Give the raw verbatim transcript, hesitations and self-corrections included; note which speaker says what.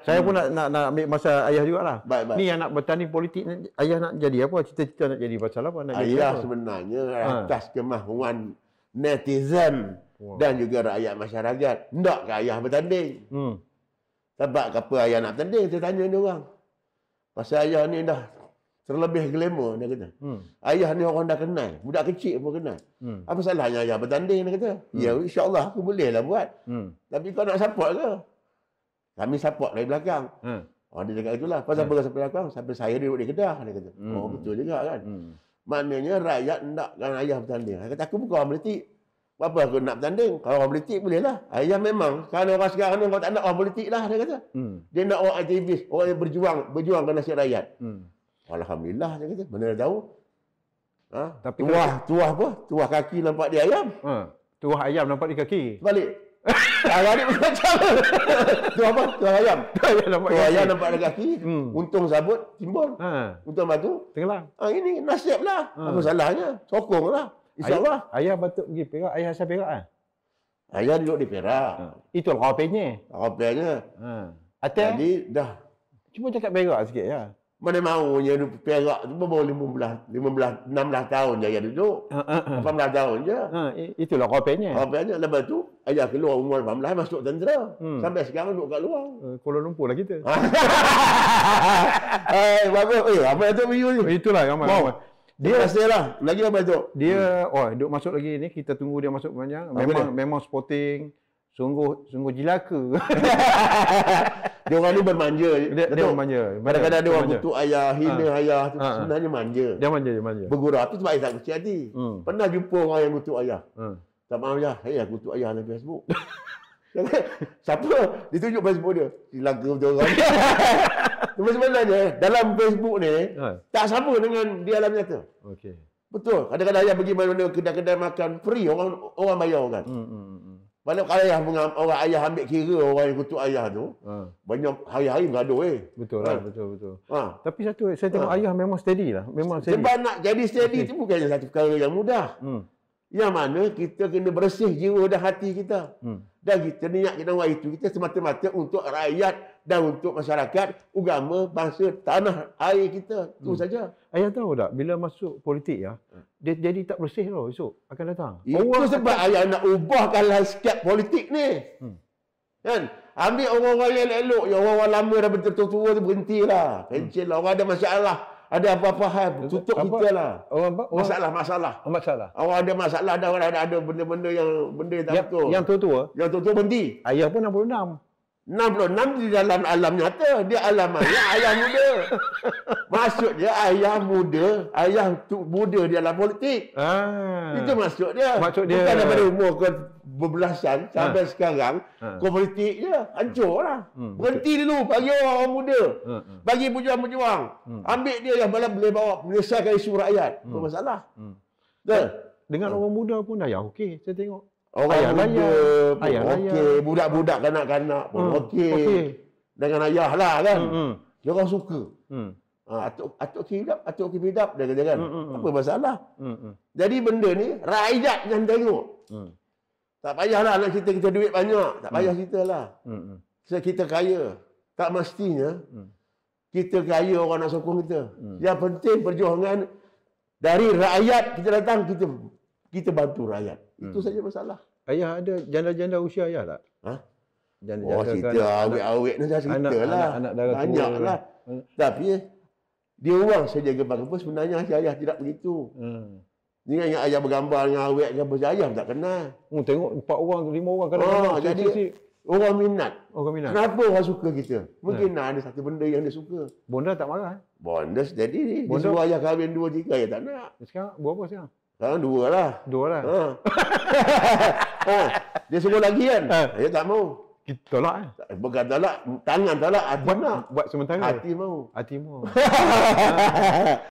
Speaker 1: Saya pun nak, nak, nak ambil masa ayah jugalah.
Speaker 2: Baik, baik.
Speaker 1: Ni yang nak bertanding politik, ayah nak jadi apa? Cita-cita nak jadi pasal apa? Nak
Speaker 2: ayah
Speaker 1: jadi apa?
Speaker 2: sebenarnya atas ha. kemahuan netizen wow. dan juga rakyat masyarakat. Hendak ke ayah bertanding? Hmm. Sebab apa ayah nak bertanding? Saya tanya dia orang. Pasal ayah ni dah terlebih glamour, dia kata. Hmm. Ayah ni orang dah kenal. Budak kecil pun kenal. Hmm. Apa salahnya ayah bertanding, dia kata. Hmm. Ya, insyaAllah aku boleh lah buat. Hmm. Tapi kau nak support ke? Kami support dari belakang. Hmm. Oh, dia cakap itulah. Pasal apa hmm. sampai belakang? Sampai saya duduk di Kedah, dia kata. Hmm. Oh, betul juga kan. Hmm. Maknanya rakyat nakkan ayah bertanding. Dia kata, aku bukan orang politik. Apa aku nak bertanding? Kalau orang politik boleh lah. Ayah memang. Kalau orang sekarang ni, kau tak nak orang politik lah, dia kata. Hmm. Dia nak orang aktivis. Orang yang berjuang. Berjuang ke nasib rakyat. Hmm. Alhamdulillah, dia kata. Mana dia tahu? Ha? Tapi tuah, kalau... tuah apa? Tuah kaki nampak di ayam. Ha.
Speaker 1: Tuah ayam nampak di kaki.
Speaker 2: Balik. Ayam ni macam tuah apa? Tuah ayam. Tuah ayam nampak, tuah ayam nampak di kaki. Hmm. Untung sabut, timbul. Ha. Untung batu,
Speaker 1: tenggelam.
Speaker 2: Ha, ini nasib lah. Ha. Apa salahnya? Sokong lah. InsyaAllah.
Speaker 1: Ayah, ayah patut pergi Perak. Ayah asal Perak kan?
Speaker 2: Ayah duduk di Perak. Ha.
Speaker 1: Itu rapenya.
Speaker 2: Rapenya.
Speaker 1: Ha. Atas?
Speaker 2: Jadi dah.
Speaker 1: Cuma cakap Perak sikit ya.
Speaker 2: Mana maunya Perak tu baru lima belas, lima belas, enam belas tahun je ayah duduk. Ha, ha, ha. lapan belas tahun je. Ha,
Speaker 1: itulah rapenya.
Speaker 2: Rapenya. Lepas tu, ayah keluar umur lapan belas, masuk tentera. Hmm. Sampai sekarang duduk kat luar.
Speaker 1: Uh, Kuala Lumpur lah kita.
Speaker 2: Eh, bagus. Eh, apa itu view ni?
Speaker 1: Itulah ramai. Wow.
Speaker 2: Dia rasalah. Lagi apa tu?
Speaker 1: Dia, hmm. oh, duduk masuk lagi ni. Kita tunggu dia masuk panjang. Memang, memang sporting. Sungguh, sungguh jilaka.
Speaker 2: Dia orang ni bermanja.
Speaker 1: Dia, dia bermanja.
Speaker 2: Kadang-kadang dia orang kutuk ayah, hina ha. ayah. Tu ha. sebenarnya manja.
Speaker 1: Dia manja, dia manja.
Speaker 2: Bergurau. Itu sebab ayah tak kecil hati. Hmm. Pernah jumpa orang yang kutuk ayah. Hmm. Tak maaf ayah. Ayah kutuk ayah dalam Facebook. Siapa? Dia tunjuk Facebook dia. Jilaka betul orang. Tapi sebenarnya, dalam Facebook ni, ha. tak sama dengan di alam nyata. Okey. Betul. Kadang-kadang ayah pergi mana-mana kedai-kedai makan free. Orang orang bayar kan. Hmm, hmm, hmm. Malah kalau ayah, orang ayah ambil kira orang yang kutuk ayah tu, ha. banyak hari-hari bergaduh eh.
Speaker 1: Betul lah, ha. betul betul.
Speaker 2: Ha.
Speaker 1: Tapi satu, saya tengok ha. ayah memang steady lah, memang steady.
Speaker 2: Sebab nak jadi steady okay. itu bukannya satu perkara yang mudah. Hmm. Yang mana kita kena bersih jiwa dan hati kita. Hmm. Dan kita niat kita buat itu, kita semata-mata untuk rakyat dan untuk masyarakat, agama, bangsa, tanah, air kita. Itu hmm. saja.
Speaker 1: Ayah tahu tak, bila masuk politik ya, dia jadi tak bersih tau esok akan datang.
Speaker 2: Itu orang sebab akan... ayah nak ubahkan lanskap politik ni. Hmm. Kan? Ambil orang-orang yang elok, yang orang-orang lama dah betul-tua tu berhentilah. Pencil lah, orang ada masalah. Ada apa-apa hal, tutup apa? Kita lah. Orang apa? Masalah-masalah.
Speaker 1: Oh, masalah.
Speaker 2: Orang ada masalah, ada orang ada, ada benda-benda yang benda yang tak
Speaker 1: yang,
Speaker 2: betul.
Speaker 1: Yang tua-tua?
Speaker 2: Yang tua-tua berhenti.
Speaker 1: Ayah pun enam puluh enam.
Speaker 2: enam puluh enam di dalam alam nyata. Dia alam ayah, ayah muda. Maksud dia ayah muda, ayah muda di dalam politik. Ah. Itu maksud dia. Maksud dia. Bukan daripada umur ke berbelasan sampai ha. sekarang, ha. kau politik je, hancur lah. Hmm, Berhenti betul. dulu, bagi orang muda. Hmm, hmm. Bagi berjuang-berjuang. Hmm. Ambil dia yang boleh bawa, menyelesaikan isu rakyat. Hmm. Apa masalah? Hmm.
Speaker 1: Dengan hmm. orang muda pun dah ya okey, saya tengok.
Speaker 2: Orang ayah muda pun okey, budak-budak kanak-kanak pun hmm. okey. Okay. Dengan ayah lah kan. Hmm, hmm. Dia orang suka. Hmm. Ha, atuk atuk Kipidap, atuk Kipidap dia kata kan. Hmm, hmm, Apa masalah? Hmm, hmm. Jadi benda ni rakyat yang tengok. Hmm. Tak payahlah nak cerita kita duit banyak. Tak payah hmm. cerita lah. Hmm. So, kita kaya. Tak mestinya hmm. kita kaya orang nak sokong kita. Hmm. Yang penting perjuangan dari rakyat kita datang, kita kita bantu rakyat. Hmm. Itu saja masalah.
Speaker 1: Ayah ada janda-janda usia ayah tak?
Speaker 2: Ha?
Speaker 1: Janda-janda
Speaker 2: oh, cerita awet-awet ni dah cerita
Speaker 1: anak,
Speaker 2: lah.
Speaker 1: Anak, anak darah
Speaker 2: banyak tua lah. Hmm. Tapi dia orang saja gemar apa sebenarnya ayah tidak begitu. Hmm. Ni yang ayah bergambar dengan awet ke apa, ayah tak kenal.
Speaker 1: Oh, tengok empat orang, lima orang kadang-kadang.
Speaker 2: Oh, jadi si, orang minat.
Speaker 1: Orang minat.
Speaker 2: Kenapa orang suka kita? Mungkin hmm. ada satu benda yang dia suka.
Speaker 1: Bonda tak marah? Eh?
Speaker 2: Bonda jadi ni. Dia suruh ayah kahwin dua tiga, ayah tak nak.
Speaker 1: Sekarang berapa sekarang?
Speaker 2: Sekarang dua lah.
Speaker 1: Dua lah.
Speaker 2: Ha. ha. Dia suruh lagi kan? Ha. Ayah tak mau.
Speaker 1: Kita tolak eh?
Speaker 2: Bukan tolak, tangan tolak, hati
Speaker 1: buat,
Speaker 2: nak.
Speaker 1: Buat sementara?
Speaker 2: Hati mau.
Speaker 1: Hati mau.